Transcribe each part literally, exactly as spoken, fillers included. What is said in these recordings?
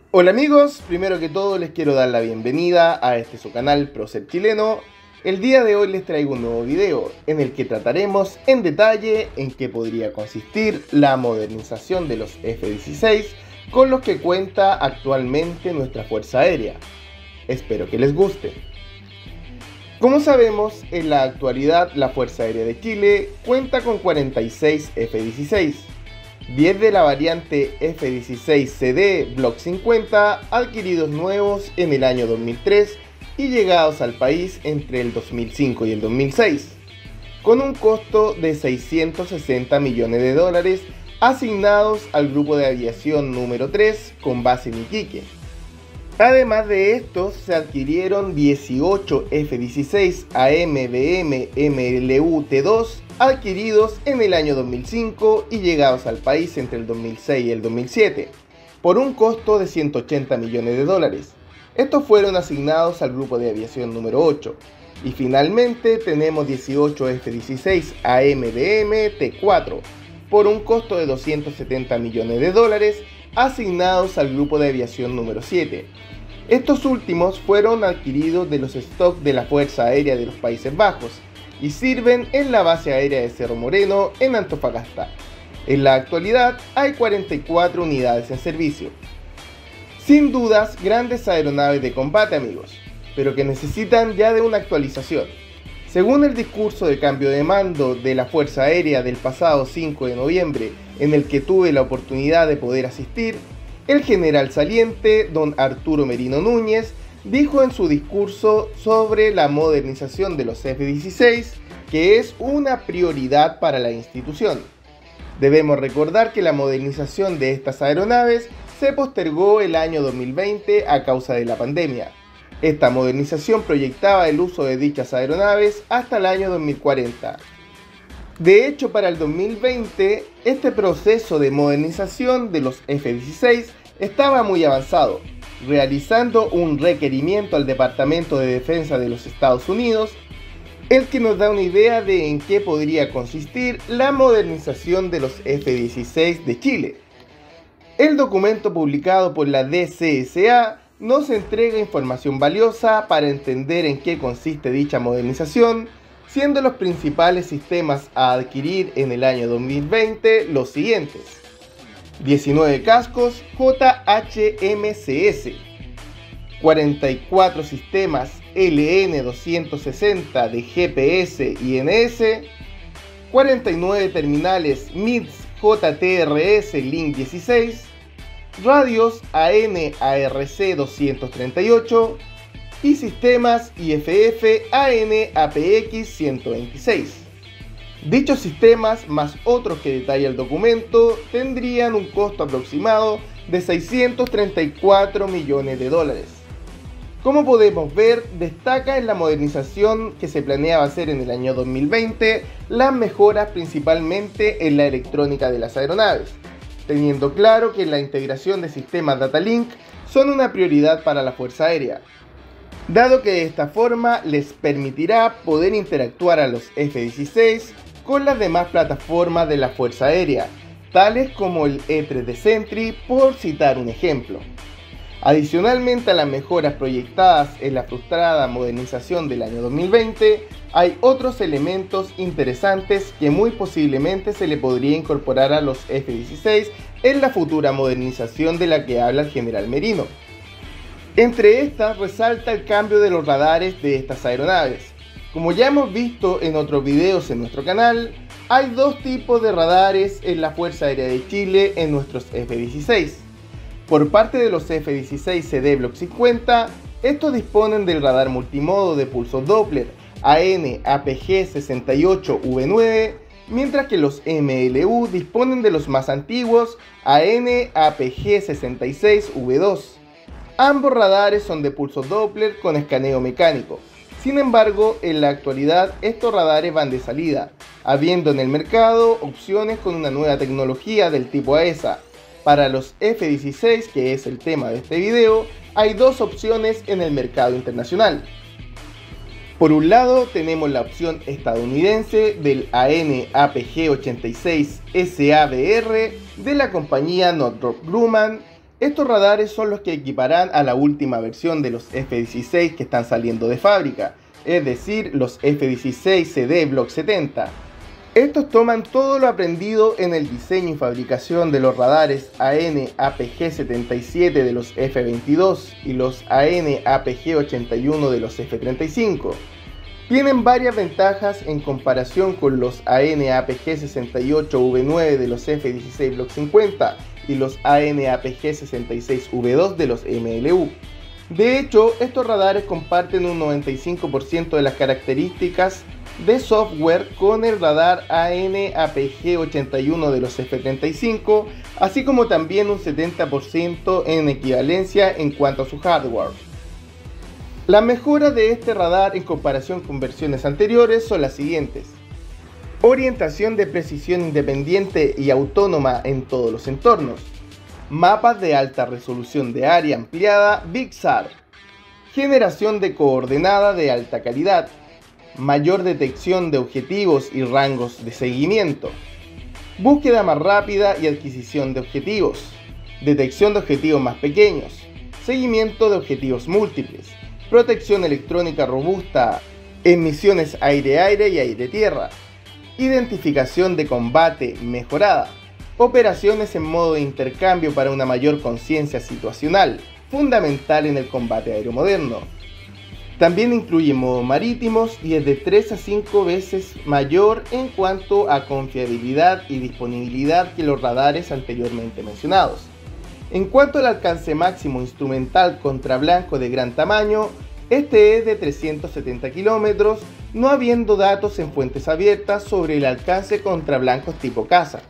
Hola amigos, primero que todo les quiero dar la bienvenida a este su canal Procer Chileno. El día de hoy les traigo un nuevo video en el que trataremos en detalle en qué podría consistir la modernización de los F dieciséis con los que cuenta actualmente nuestra Fuerza Aérea. Espero que les guste. Como sabemos, en la actualidad la Fuerza Aérea de Chile cuenta con cuarenta y seis F dieciséis. diez de la variante F dieciséis C D Block cincuenta adquiridos nuevos en el año dos mil tres y llegados al país entre el dos mil cinco y el dos mil seis, con un costo de seiscientos sesenta millones de dólares asignados al Grupo de Aviación número tres con base en Iquique. Además de estos, se adquirieron dieciocho F dieciséis A M B M M L U T dos adquiridos en el año dos mil cinco y llegados al país entre el dos mil seis y el dos mil siete, por un costo de ciento ochenta millones de dólares. Estos fueron asignados al Grupo de Aviación número ocho. Y finalmente tenemos dieciocho F dieciséis A M B M T cuatro, por un costo de doscientos setenta millones de dólares, asignados al Grupo de Aviación número siete. Estos últimos fueron adquiridos de los stocks de la Fuerza Aérea de los Países Bajos y sirven en la base aérea de Cerro Moreno en Antofagasta. En la actualidad hay cuarenta y cuatro unidades en servicio. Sin dudas, grandes aeronaves de combate, amigos, pero que necesitan ya de una actualización. Según el discurso de cambio de mando de la Fuerza Aérea del pasado cinco de noviembre, en el que tuve la oportunidad de poder asistir, el general saliente, don Arturo Merino Núñez, dijo en su discurso sobre la modernización de los F dieciséis que es una prioridad para la institución. Debemos recordar que la modernización de estas aeronaves se postergó el año dos mil veinte a causa de la pandemia. Esta modernización proyectaba el uso de dichas aeronaves hasta el año dos mil cuarenta. De hecho, para el dos mil veinte, este proceso de modernización de los F dieciséis estaba muy avanzado, realizando un requerimiento al Departamento de Defensa de los Estados Unidos, el que nos da una idea de en qué podría consistir la modernización de los F dieciséis de Chile. El documento publicado por la D C S A nos entrega información valiosa para entender en qué consiste dicha modernización, siendo los principales sistemas a adquirir en el año dos mil veinte los siguientes: diecinueve cascos J H M C S, cuarenta y cuatro sistemas L N doscientos sesenta de G P S y N S, cuarenta y nueve terminales M I D S J T R S Link dieciséis, radios A N A R C doscientos treinta y ocho y sistemas I F F A N A P X ciento veintiséis. Dichos sistemas, más otros que detalla el documento, tendrían un costo aproximado de seiscientos treinta y cuatro millones de dólares. Como podemos ver, destaca en la modernización que se planeaba hacer en el año dos mil veinte las mejoras principalmente en la electrónica de las aeronaves, teniendo claro que la integración de sistemas Datalink son una prioridad para la Fuerza Aérea, dado que de esta forma les permitirá poder interactuar a los F dieciséis con las demás plataformas de la Fuerza Aérea, tales como el E tres de Sentry, por citar un ejemplo. Adicionalmente a las mejoras proyectadas en la frustrada modernización del año dos mil veinte, hay otros elementos interesantes que muy posiblemente se le podría incorporar a los F dieciséis en la futura modernización de la que habla el general Merino. Entre estas resalta el cambio de los radares de estas aeronaves. Como ya hemos visto en otros videos en nuestro canal, hay dos tipos de radares en la Fuerza Aérea de Chile en nuestros F dieciséis. Por parte de los F dieciséis C D Block cincuenta, estos disponen del radar multimodo de pulso Doppler A N A P G sesenta y ocho V nueve, mientras que los M L U disponen de los más antiguos A N A P G sesenta y seis V dos. Ambos radares son de pulso Doppler con escaneo mecánico. Sin embargo, en la actualidad estos radares van de salida, habiendo en el mercado opciones con una nueva tecnología del tipo A E S A. Para los F dieciséis, que es el tema de este video, hay dos opciones en el mercado internacional. Por un lado tenemos la opción estadounidense del A N A P G ochenta y seis S A B R de la compañía Northrop Grumman, Estos radares son los que equiparán a la última versión de los F dieciséis que están saliendo de fábrica, es decir, los F dieciséis C D Block setenta. Estos toman todo lo aprendido en el diseño y fabricación de los radares A N A P G setenta y siete de los F veintidós y los A N A P G ochenta y uno de los F treinta y cinco. Tienen varias ventajas en comparación con los A N A P G sesenta y ocho V nueve de los F dieciséis Block cincuenta y los A N A P G sesenta y seis V dos de los M L U. De hecho, estos radares comparten un noventa y cinco por ciento de las características de software con el radar A N A P G ochenta y uno de los F treinta y cinco, así como también un setenta por ciento en equivalencia en cuanto a su hardware. Las mejoras de este radar en comparación con versiones anteriores son las siguientes: orientación de precisión independiente y autónoma en todos los entornos, mapas de alta resolución de área ampliada Big S A R, generación de coordenada de alta calidad, mayor detección de objetivos y rangos de seguimiento, búsqueda más rápida y adquisición de objetivos, detección de objetivos más pequeños, seguimiento de objetivos múltiples, protección electrónica robusta en misiones aire-aire y aire-tierra, identificación de combate mejorada, operaciones en modo de intercambio para una mayor conciencia situacional, fundamental en el combate aéreo moderno. También incluye modos marítimos y es de tres a cinco veces mayor en cuanto a confiabilidad y disponibilidad que los radares anteriormente mencionados. En cuanto al alcance máximo instrumental contra blanco de gran tamaño, este es de trescientos setenta kilómetros, no habiendo datos en fuentes abiertas sobre el alcance contra blancos tipo caza.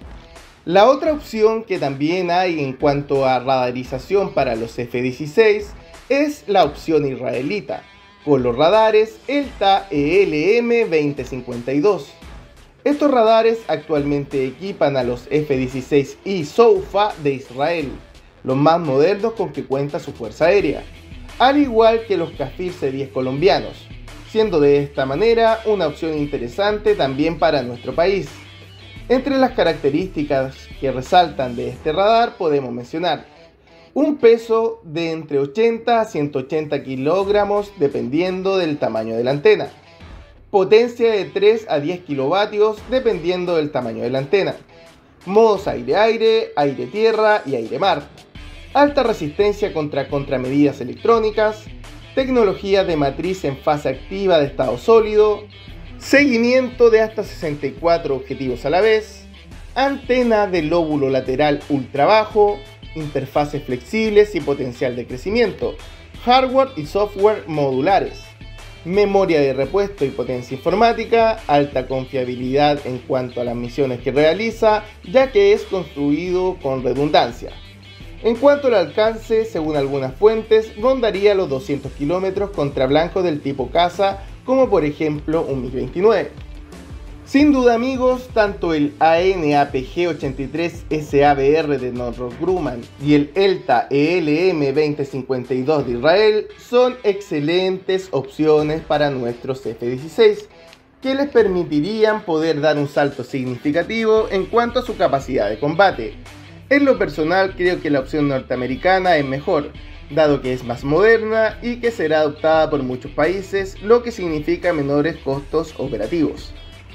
La otra opción que también hay en cuanto a radarización para los F dieciséis es la opción israelita, con los radares ELTA E L M veinte cincuenta y dos. Estos radares actualmente equipan a los F dieciséis I SOFA de Israel, los más modernos con que cuenta su fuerza aérea, al igual que los Kafir C diez colombianos, siendo de esta manera una opción interesante también para nuestro país. Entre las características que resaltan de este radar podemos mencionar un peso de entre ochenta a ciento ochenta kilogramos dependiendo del tamaño de la antena, potencia de tres a diez kilovatios dependiendo del tamaño de la antena, modos aire-aire, aire-tierra y aire-mar, alta resistencia contra contramedidas electrónicas, tecnología de matriz en fase activa de estado sólido, seguimiento de hasta sesenta y cuatro objetivos a la vez, antena de lóbulo lateral ultra bajo, interfaces flexibles y potencial de crecimiento, hardware y software modulares, memoria de repuesto y potencia informática, alta confiabilidad en cuanto a las misiones que realiza, ya que es construido con redundancia. En cuanto al alcance, según algunas fuentes, rondaría los doscientos kilómetros contra blancos del tipo caza, como por ejemplo un MiG veintinueve. Sin duda amigos, tanto el A N A P G ochenta y tres S A B R de Northrop Grumman y el ELTA E L M veinte cincuenta y dos de Israel son excelentes opciones para nuestros F dieciséis, que les permitirían poder dar un salto significativo en cuanto a su capacidad de combate. En lo personal creo que la opción norteamericana es mejor, dado que es más moderna y que será adoptada por muchos países, lo que significa menores costos operativos.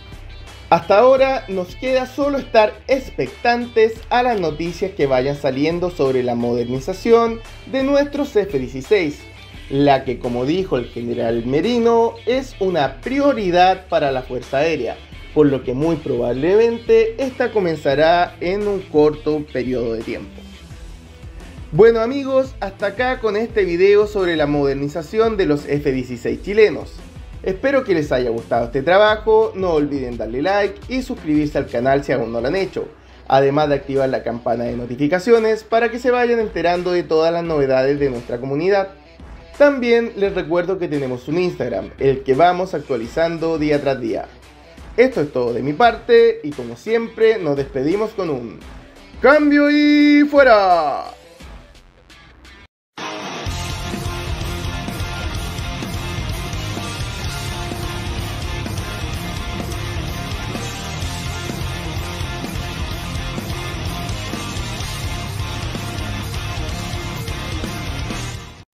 Hasta ahora nos queda solo estar expectantes a las noticias que vayan saliendo sobre la modernización de nuestros F dieciséis, la que, como dijo el general Merino, es una prioridad para la Fuerza Aérea, por lo que muy probablemente esta comenzará en un corto periodo de tiempo. Bueno amigos, hasta acá con este video sobre la modernización de los F dieciséis chilenos. Espero que les haya gustado este trabajo, no olviden darle like y suscribirse al canal si aún no lo han hecho, además de activar la campana de notificaciones para que se vayan enterando de todas las novedades de nuestra comunidad. También les recuerdo que tenemos un Instagram, el que vamos actualizando día tras día. Esto es todo de mi parte y como siempre nos despedimos con un ¡cambio y fuera!